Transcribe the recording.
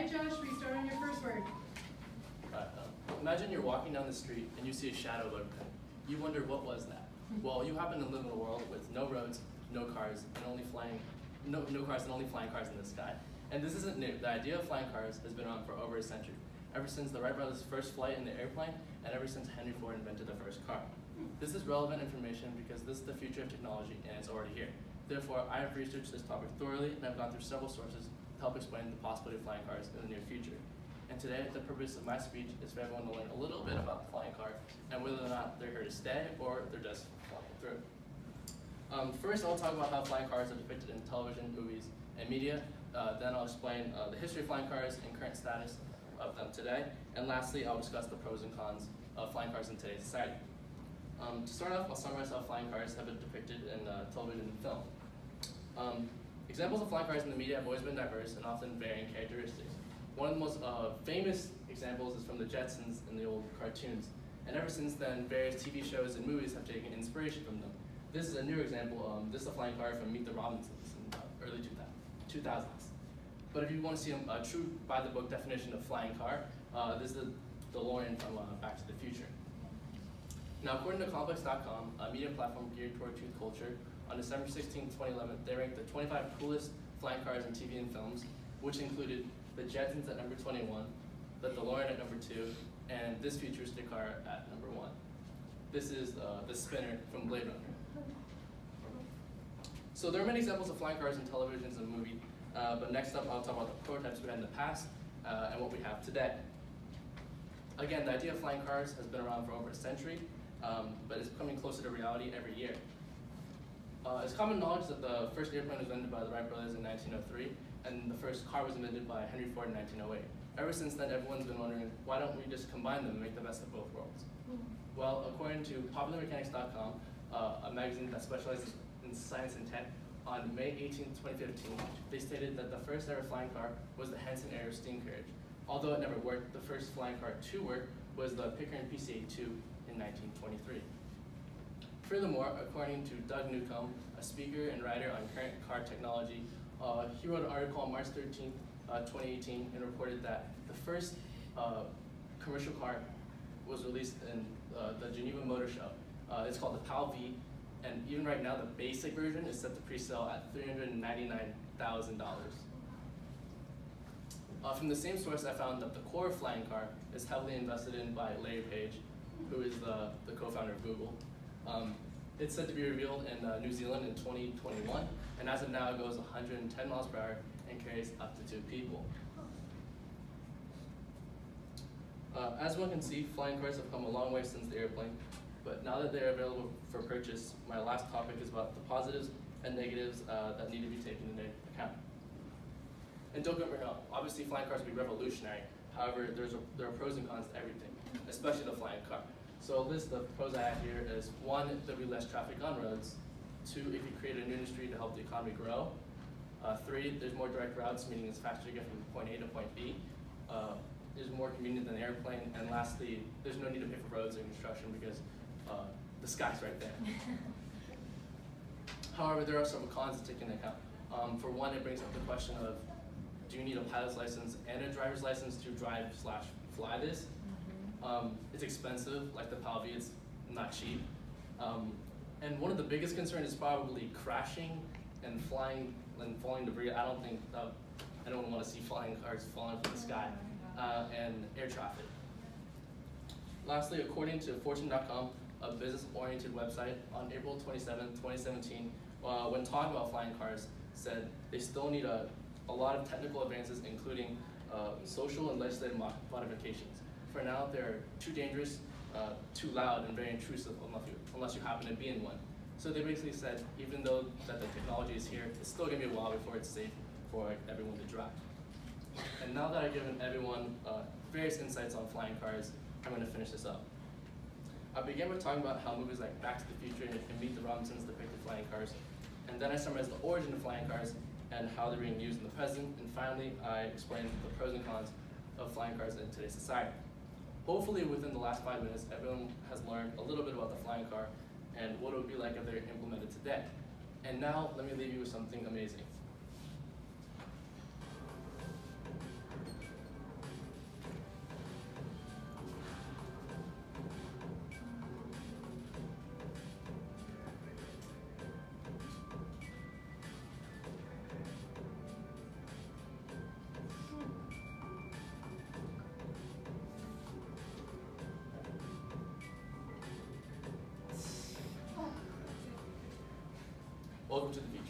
right, Josh, we start on your first word. Imagine you're walking down the street and you see a shadow lurking. You wonder, what was that? Well, you happen to live in a world with no roads, no cars, and only flying cars in the sky. And this isn't new. The idea of flying cars has been around for over a century, ever since the Wright brothers' first flight in the airplane, and ever since Henry Ford invented the first car. This is relevant information because this is the future of technology, and it's already here. Therefore, I have researched this topic thoroughly, and I've gone through several sources to help explain the possibility of flying cars in the near future. And today, the purpose of my speech is for everyone to learn a little bit about the flying car and whether or not they're here to stay or they're just flying through. First, I'll talk about how flying cars are depicted in television, movies, and media. Then I'll explain the history of flying cars and current status of them today. And lastly, I'll discuss the pros and cons of flying cars in today's society. To start off, I'll summarize how flying cars have been depicted in television and film. Examples of flying cars in the media have always been diverse and often varying characteristics. One of the most famous examples is from the Jetsons in the old cartoons. And ever since then, various TV shows and movies have taken inspiration from them. This is a new example. This is a flying car from Meet the Robinsons in the early 2000s. But if you want to see a true by-the-book definition of flying car, this is the DeLorean from Back to the Future. Now, according to Complex.com, a media platform geared toward youth culture, on December 16, 2011, they ranked the 25 coolest flying cars in TV and films, which included the Jetsons at number 21, the DeLorean at number 2, and this futuristic car at number 1. This is the Spinner from Blade Runner. So there are many examples of flying cars in televisions and movies, but next up I'll talk about the prototypes we had in the past and what we have today. Again, the idea of flying cars has been around for over a century, but it's becoming closer to reality every year. It's common knowledge that the first airplane was invented by the Wright brothers in 1903, and the first car was invented by Henry Ford in 1908. Ever since then, everyone's been wondering, why don't we just combine them and make the best of both worlds? Well, according to PopularMechanics.com, a magazine that specializes in science and tech, on May 18, 2015, they stated that the first ever flying car was the Henson Air steam carriage. Although it never worked, the first flying car to work was the Pickering PC-8-2 in 1923. Furthermore, according to Doug Newcomb, a speaker and writer on current car technology, he wrote an article on March 13, 2018, and reported that the first commercial car was released in the Geneva Motor Show. It's called the PAL V, and even right now, the basic version is set to pre-sale at $399,000. From the same source, I found that the core flying car is heavily invested in by Larry Page, who is the co-founder of Google. It's set to be revealed in New Zealand in 2021, and as of now, it goes 110 miles per hour and carries up to 2 people. As one can see, flying cars have come a long way since the airplane, but now that they're available for purchase, my last topic is about the positives and negatives that need to be taken into account. And don't get me wrong, obviously flying cars will be revolutionary. However, there are pros and cons to everything, especially the flying car. So a list of pros I have here is 1, there'll be less traffic on roads. 2, if you create a new industry to help the economy grow. 3, there's more direct routes, meaning it's faster to get from point A to point B. It's more convenient than an airplane. And lastly, there's no need to pay for roads and construction because the sky's right there. However, there are some cons to take into account. For one, it brings up the question of, do you need a pilot's license and a driver's license to drive/fly this? It's expensive, like the PAL V, it's not cheap. And one of the biggest concerns is probably crashing and flying and falling debris. I don't think anyone want to see flying cars falling from the sky, and air traffic. Lastly, according to Fortune.com, a business-oriented website, on April 27, 2017, when talking about flying cars, said they still need a lot of technical advances, including social and legislative modifications. For now, they're too dangerous, too loud, and very intrusive unless you happen to be in one. So they basically said, even though that the technology is here, it's still going to be a while before it's safe for everyone to drive. And now that I've given everyone various insights on flying cars, I'm going to finish this up. I began by talking about how movies like Back to the Future and Meet the Robinsons depicted flying cars, and then I summarized the origin of flying cars and how they're being used in the present, and finally I explained the pros and cons of flying cars in today's society. Hopefully within the last 5 minutes, everyone has learned a little bit about the flying car and what it would be like if they're implemented today. And now, let me leave you with something amazing. Welcome to the future.